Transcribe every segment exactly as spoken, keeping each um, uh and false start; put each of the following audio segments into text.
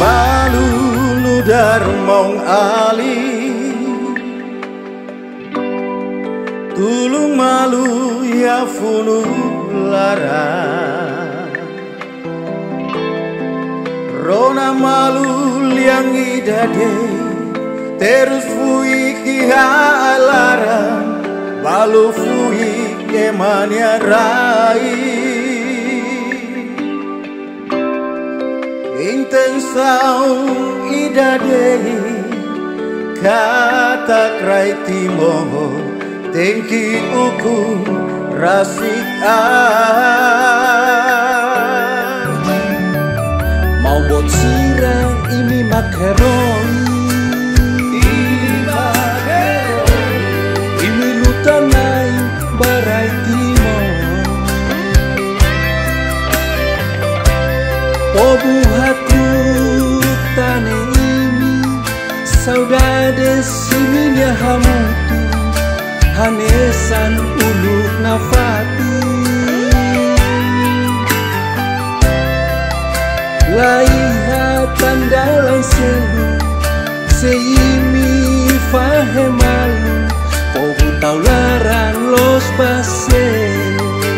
malu nudar mong ali tulung malu ya funu lara rona malu liang idade terus fui kiha lara balu fui kemania rai intensau idade kata krai timoho tengki uku rasik ah mau bot sirang ini makaroni ini makaroni ini lutanai barai timor pobu hatu tane ini saudade siminya hamutu hanesan uluk nafati laiha tandalai selu seimi fahemalu pobu taularan los pasel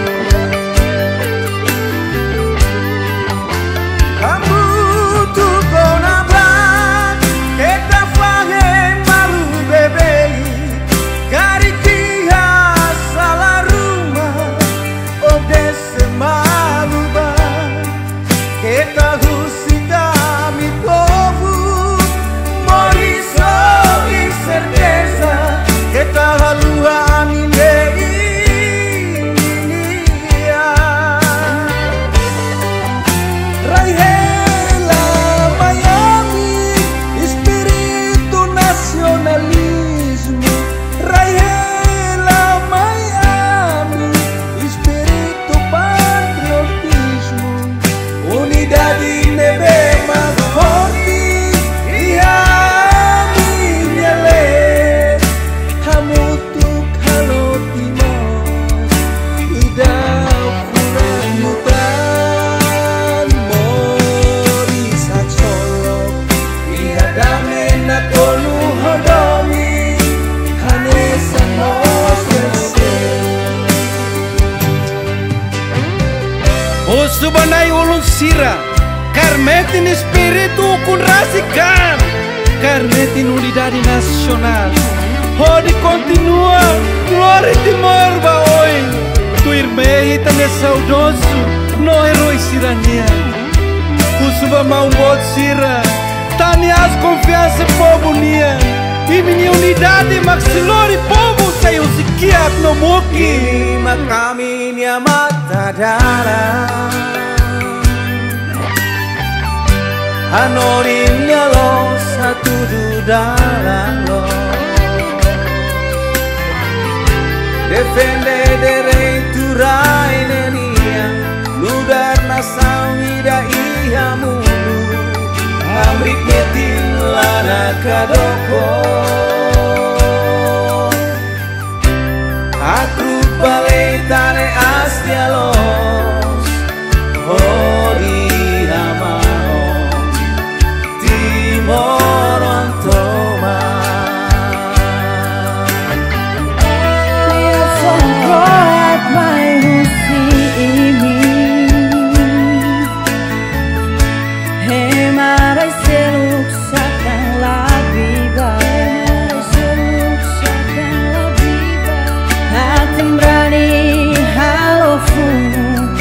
Subanai ulun sira karmetin espiritu kun rasikan karmetin unidade nasional hodi continua glória timor baoi tu irmei tane saudoso no heroi sirania kusuba mau bot sira tani as confiança povo nia e minha unidade maxilori povo sai usikiat no muki makami nia mata dara Anorinnya lo satu dudaran lo Defende direitu rai nenia Ludar nasau ida iya mulu Amrik metin lana kadoko Aku balai tane aslia los Hori ama Moron toma Lihat songkot mai husi ini Hemarai seluk sakang labiba Seluk sakang labiba Hati berani halo funu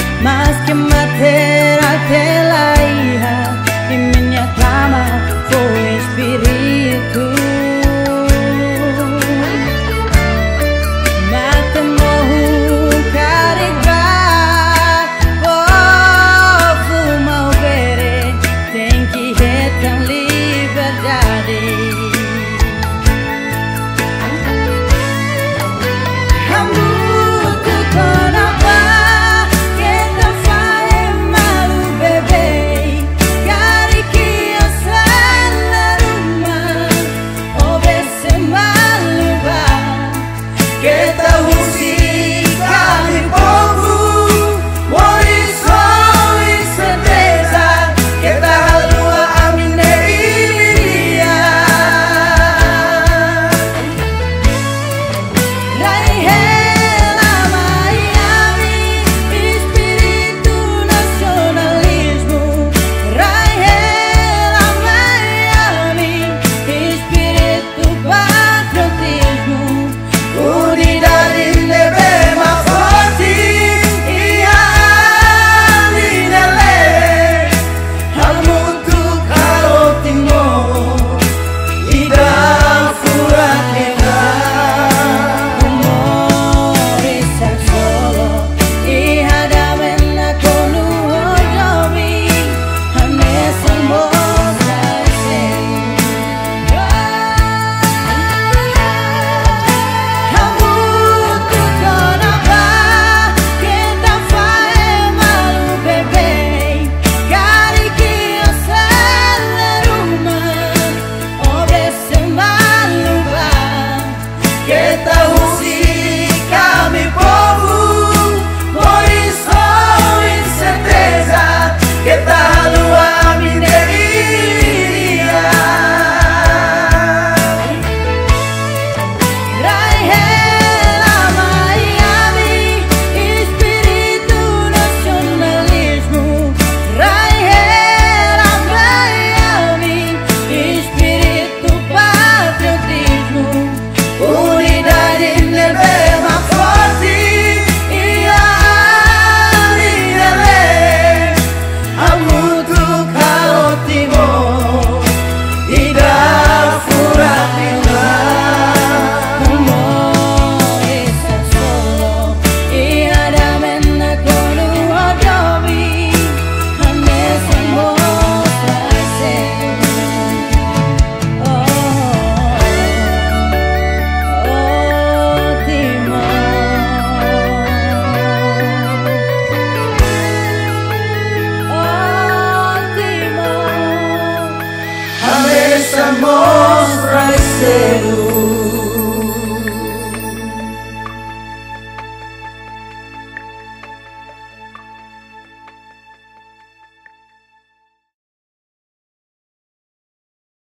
você.